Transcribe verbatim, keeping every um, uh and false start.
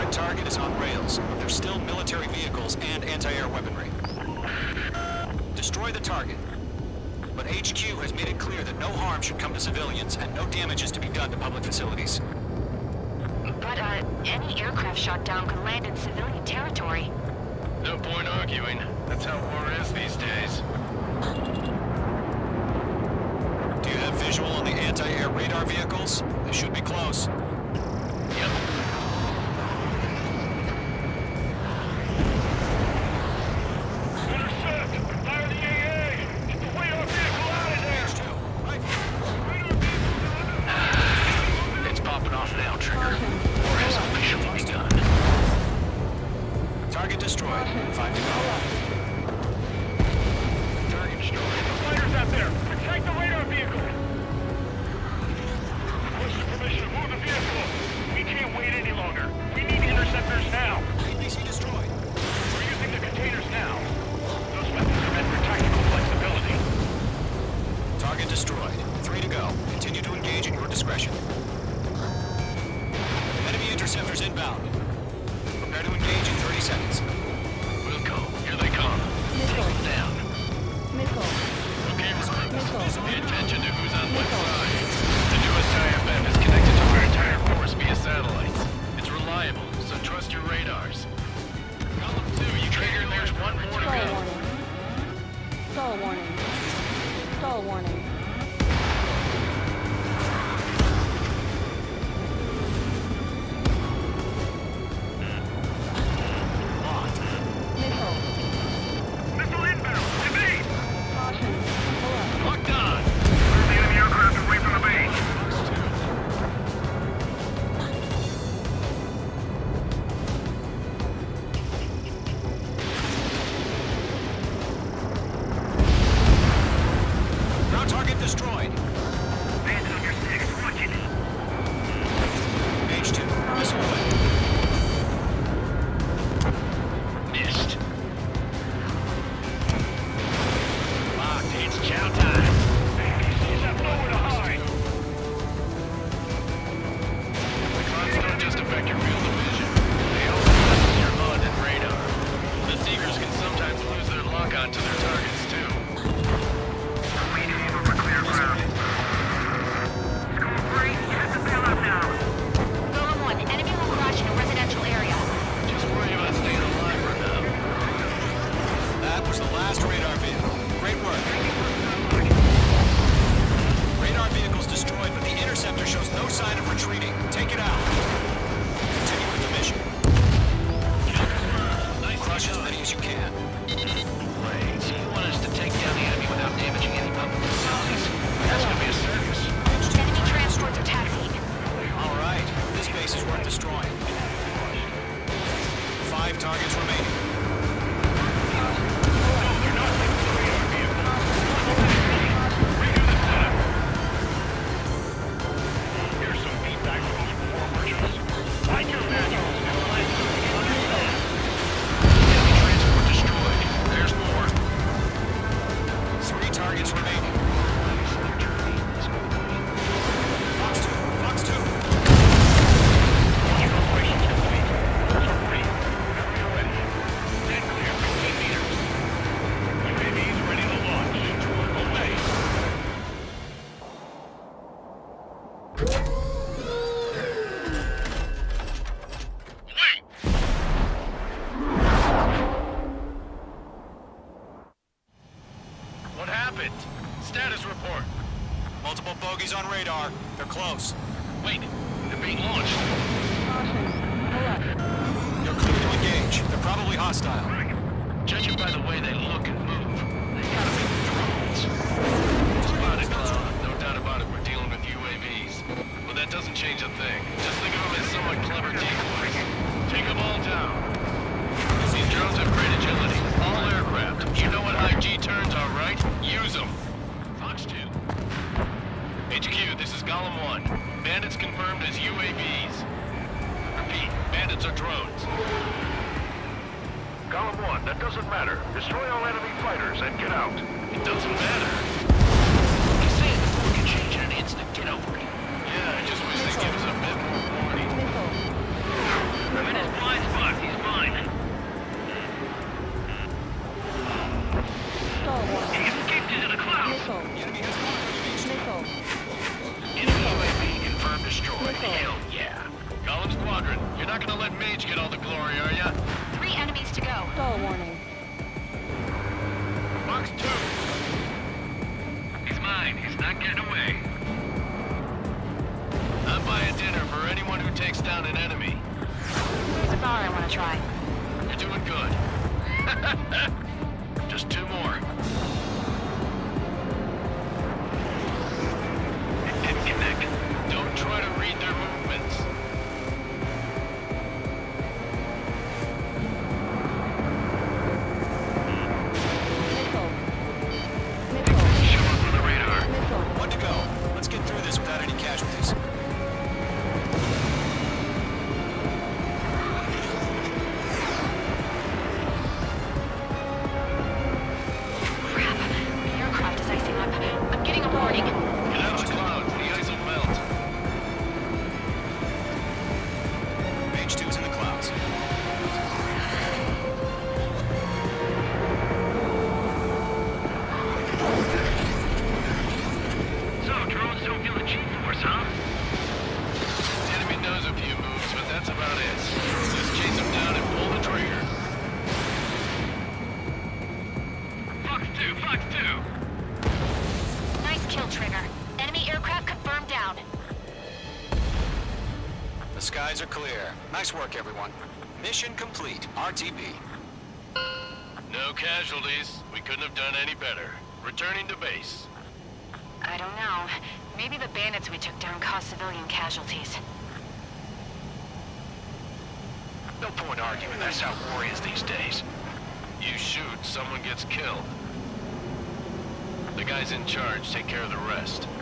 Current target is on rails, but there's still military vehicles and anti-air weaponry. Destroy the target. But H Q has made it clear that no harm should come to civilians and no damage is to be done to public facilities. But, uh, any aircraft shot down could land in civilian territory. No point arguing. That's how war is these days. Do you have visual on the anti-air radar vehicles? They should be close. Yep. Target destroyed. Five to go. Target destroyed. Fighters out there! Protect the radar vehicle! What's your permission to move the vehicle? We can't wait any longer. We need interceptors now. A P C destroyed. We're using the containers now. Those weapons are meant for tactical flexibility. Target destroyed. Three to go. Continue to engage at your discretion. Enemy interceptors inbound. Prepare to engage in thirty seconds. We'll go. Here they come. Take them down. Missile. Okay, Missile. pay attention to who's on what side. The newest I F M is connected to our entire force via satellites. It's reliable, so trust your radars. Column two, you trigger and there's one more to Stall go. warning. Stall warning. Stall warning. Missile. Missile inbound! Evade! Caution. Pull up. Locked on! Move the enemy aircraft away from the base. Ground target destroyed. Bands on your six, watch it. H two. Missile away. Missed. Locked, it's chow time. He's have nowhere to hide. The clouds don't just affect your field of vision. They also affect your H U D and radar. The Seekers can sometimes lose their lock-on to their targets, too. We need over clear ground. Score three, you have to bail out now. Golem one, enemy will crash in a residential area. Just worry about staying alive for now. That was the last radar vehicle. Great work. Radar vehicle's destroyed, but the interceptor shows no sign of retreating. Take it out. Continue with the mission. Crush as many as you can. Wait, so you want us to take down the enemy without damaging any public facilities? That's gonna be a circus. Enemy transports are taxiing. All right. This base is worth destroying. Five targets remaining. Here's some feedback from those war marshals. Find your manuals and plan so we can understand. Enemy transport destroyed. There's more. Three targets remaining. Fox two. Fox two. Operations complete. Those are free. Area ready. Stand clear. fifteen meters. U A Vs ready to launch. Away. Wait! What happened? Status report. Multiple bogies on radar. They're close. Wait, they're being launched. Caution. Pull up. You're clear to engage. They're probably hostile. Judging by the way they look and move, they gotta be drones. Spotted cloud, no doubt about it, we're dealing with U A Vs. But that doesn't change a thing. Just think of them as somewhat clever decoys. Take them all down. These drones have great agility. All aircraft. You know what high G turns are, right? Use them. Fox two. H Q, this is Golem one. Bandits confirmed as U A Vs. Repeat, bandits are drones. Golem one, that doesn't matter. Destroy all enemy fighters and get out. It doesn't matter. You say it before you change in an instant. Get over it. Yeah, I just wish they'd give us a bit more warning. Missile. Menace You're not gonna let Mage get all the glory, are ya? Three enemies to go. Stall warning. Fox two. He's mine. He's not getting away. I'm buying dinner for anyone who takes down an enemy. There's a bar I want to try. You're doing good. Just two more. Nick, don't try to read their movements. Missile. Missile. Show up on the radar. Missile. One to go. Let's get through this without any casualties. Crap. The aircraft is icing up. I'm getting a warning. Get out of the clouds. The ice will melt. Mage two's in the clouds. So, drones don't feel the G-force, huh? The enemy knows a few moves, but that's about it. Just chase them down and pull the trigger. Fox two, Fox two. Nice kill, Trigger. Enemy aircraft confirmed down. The skies are clear. Nice work, everyone. Mission complete. R T B. No casualties. We couldn't have done any better. Returning to base. I don't know. Maybe the bandits we took down caused civilian casualties. No point arguing. That's how war is these days. You shoot, someone gets killed. The guys in charge take care of the rest.